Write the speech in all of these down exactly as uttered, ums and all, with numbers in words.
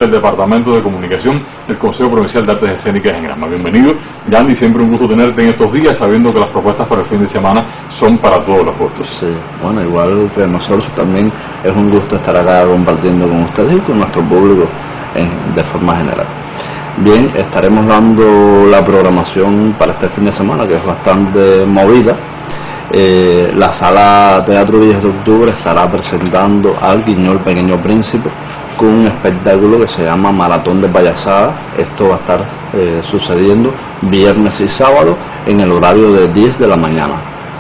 del Departamento de Comunicación del Consejo Provincial de Artes Escénicas en Granma. Bienvenido, Yandy, siempre un gusto tenerte en estos días, sabiendo que las propuestas para el fin de semana son para todos los gustos. Sí, bueno, igual que nosotros también es un gusto estar acá compartiendo con ustedes y con nuestro público en, de forma general. Bien, estaremos dando la programación para este fin de semana, que es bastante movida. Eh, la Sala Teatro diez de octubre estará presentando al Guiñol Pequeño Príncipe con un espectáculo que se llama Maratón de Payasada. Esto va a estar eh, sucediendo viernes y sábado en el horario de diez de la mañana.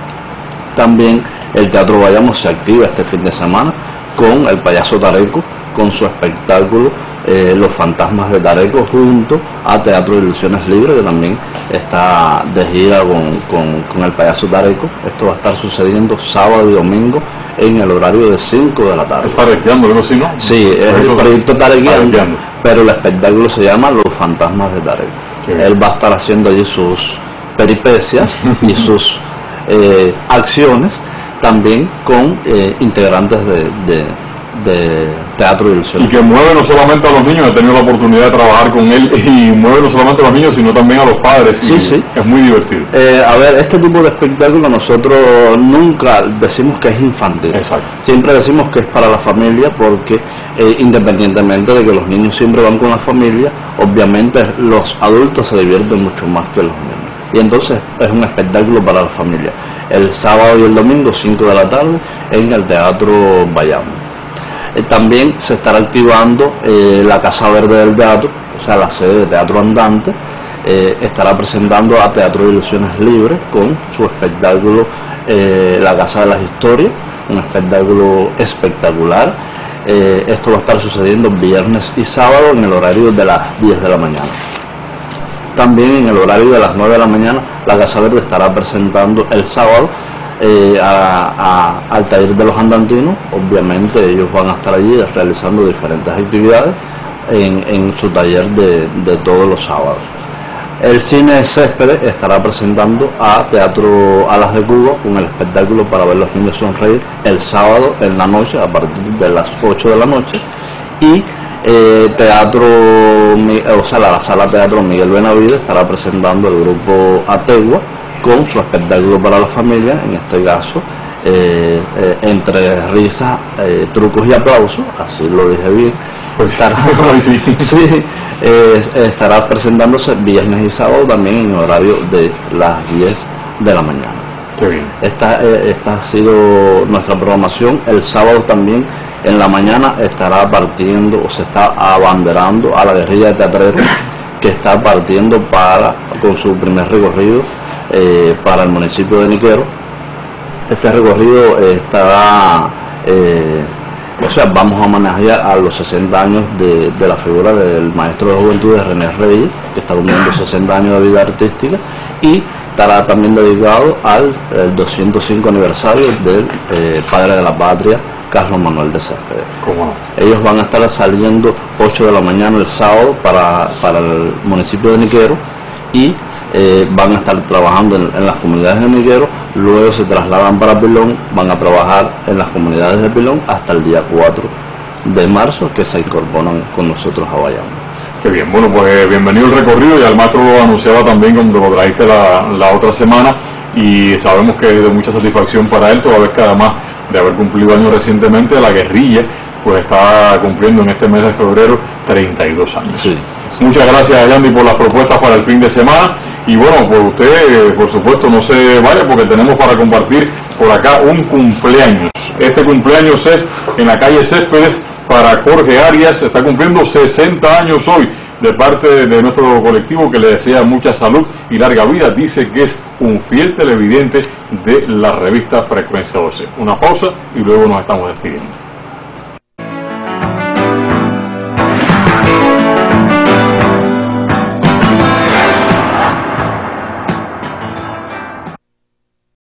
También el Teatro Bayamo se activa este fin de semana con el payaso Tareco, con su espectáculo eh, Los Fantasmas de Tareco, junto a Teatro de Ilusiones Libres, que también está de gira con, con, con el payaso Tareco. Esto va a estar sucediendo sábado y domingo en el horario de cinco de la tarde. ¿Está tarequeando algo así, no? Sí, es el proyecto Tarequeando, pero el espectáculo se llama Los Fantasmas de Tareco. Él va a estar haciendo allí sus peripecias y sus eh, acciones, también con eh, integrantes de, de de Teatro de Ilusiones. Y que mueve no solamente a los niños, he tenido la oportunidad de trabajar con él, y mueve no solamente a los niños, sino también a los padres. Sí, sí. Es muy divertido. Eh, a ver, este tipo de espectáculo nosotros nunca decimos que es infantil. Exacto. Siempre decimos que es para la familia, porque eh, independientemente de que los niños siempre van con la familia, obviamente los adultos se divierten mucho más que los niños. Y entonces es un espectáculo para la familia. El sábado y el domingo, cinco de la tarde, en el Teatro Bayamo. Eh, también se estará activando eh, la Casa Verde del Teatro, o sea, la sede de Teatro Andante. Eh, estará presentando a Teatro de Ilusiones Libres con su espectáculo eh, La Casa de las Historias, un espectáculo espectacular. Eh, esto va a estar sucediendo viernes y sábado en el horario de las diez de la mañana. También en el horario de las nueve de la mañana, la Casa Verde estará presentando el sábado Eh, a, a, al taller de los andantinos. Obviamente ellos van a estar allí realizando diferentes actividades en, en su taller de, de todos los sábados. El Cine Céspedes estará presentando a Teatro Alas de Cuba con el espectáculo Para ver los niños sonreír el sábado en la noche a partir de las ocho de la noche. Y eh, Teatro, o sea, la Sala Teatro Miguel Benavides estará presentando el grupo Ategua con su espectáculo para la familia, en este caso, eh, eh, entre risas, eh, trucos y aplausos, así lo dije bien. Pues estará, sí, sí eh, estará presentándose viernes y sábado también en horario de las diez de la mañana. Qué bien. Esta, eh, esta ha sido nuestra programación. El sábado también en la mañana estará partiendo, o se está abanderando a la guerrilla de teatreros, que está partiendo para con su primer recorrido Eh, para el municipio de Niquero. Este recorrido eh, estará, eh, o sea, vamos a homenajear a los sesenta años de, de la figura del maestro de juventud de René Reyes, que está cumpliendo sesenta años de vida artística, y estará también dedicado al el doscientos cinco aniversario del eh, padre de la patria, Carlos Manuel de Céspedes. ¿Cómo no? Ellos van a estar saliendo ocho de la mañana el sábado para, para el municipio de Niquero, y eh, van a estar trabajando en, en las comunidades de Niquero. Luego se trasladan para Pilón, van a trabajar en las comunidades de Pilón hasta el día cuatro de marzo, que se incorporan con nosotros a Bayamo. Qué bien, bueno, pues bienvenido el recorrido. Ya el maestro lo anunciaba también cuando lo trajiste la, la otra semana, y sabemos que es de mucha satisfacción para él, toda vez que además de haber cumplido años recientemente, la guerrilla pues está cumpliendo en este mes de febrero treinta y dos años. Sí. Muchas gracias, Yandy, por las propuestas para el fin de semana. Y bueno, pues usted, por supuesto, no se vaya, porque tenemos para compartir por acá un cumpleaños. Este cumpleaños es en la calle Céspedes para Jorge Arias. Está cumpliendo sesenta años hoy, de parte de nuestro colectivo, que le desea mucha salud y larga vida. Dice que es un fiel televidente de la revista Frecuencia doce. Una pausa y luego nos estamos despidiendo.